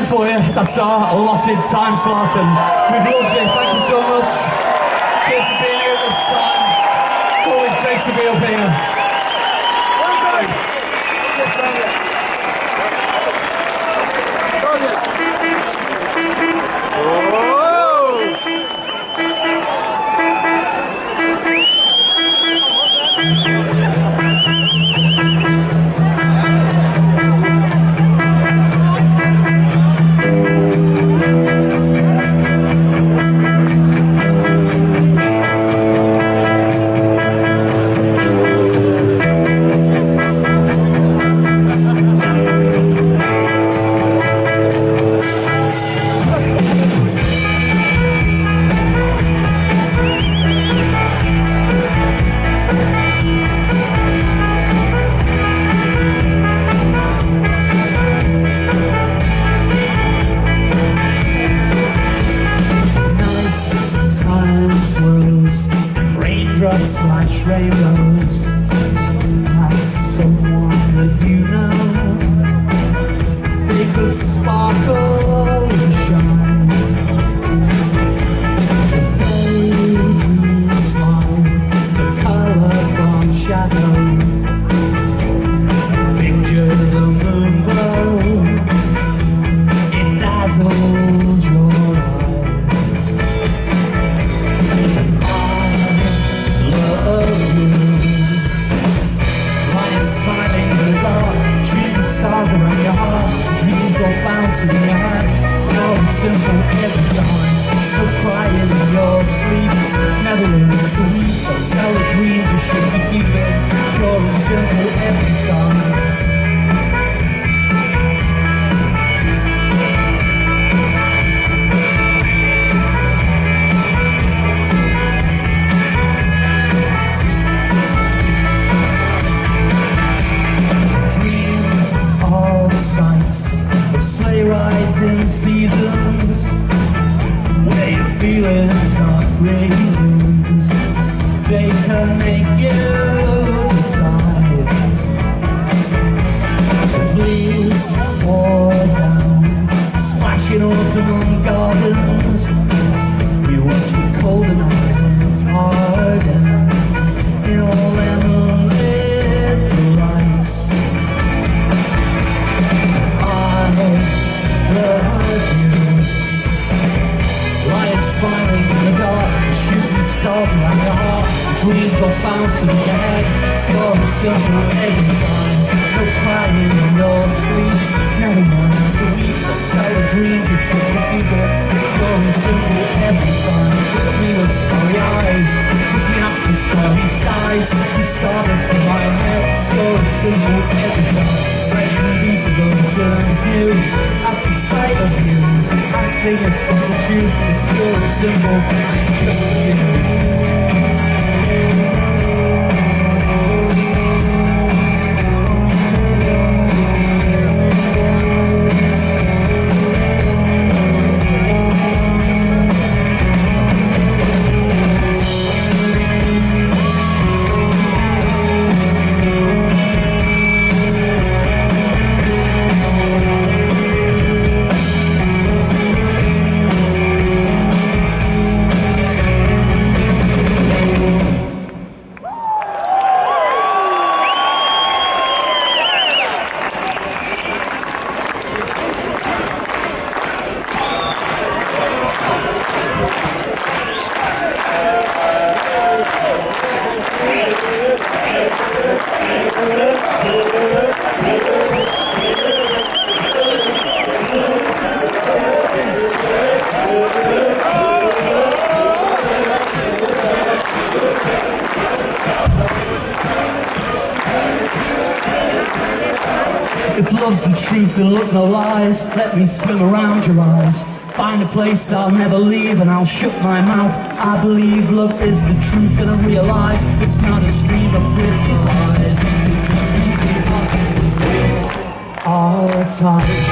for you. That's our allotted time slot, and we've loved it. Thank you so much. Cheers for being here this time. It's always great to be up here. Raindrops splash rainbows. As someone that you know, they could sparkle and shine as daydreams slide to colour from shadow. Picture the moon glow, it dazzles your eyes. Smiling in the dark, shooting stars around your heart. Dreams all bouncing in your head, pure and simple every time. No crying in your sleep, never learn to weep. Don't tell the dreams you should be keeping, pure and simple every time. Rising seasons, where your feelings not raisins, they can make you decide. As leaves pour down, splashing autumn gardens, we watch the colder nights harden in all their moonlit delights. Lying smiling in the dark, shooting stars around your heart. Dreams all bouncing in your head, pure and simple every time. No crying in your sleep, never mind to weep. Don't tell the dreams you should be keeping, pure and simple every time. Look at me with starry eyes, push me up to starry skies. The stardust in my head, pure and simple every time. Fresh and deep as oceans new, at the sight of you I sing a simple tune. It's pure and simple, it's just for you. If love's the truth, then look no lies. Let me swim around your eyes. Find a place I'll never leave and I'll shut my mouth. I believe love is the truth and I realize it's not a stream of pretty lies. It just means we have to waste our time.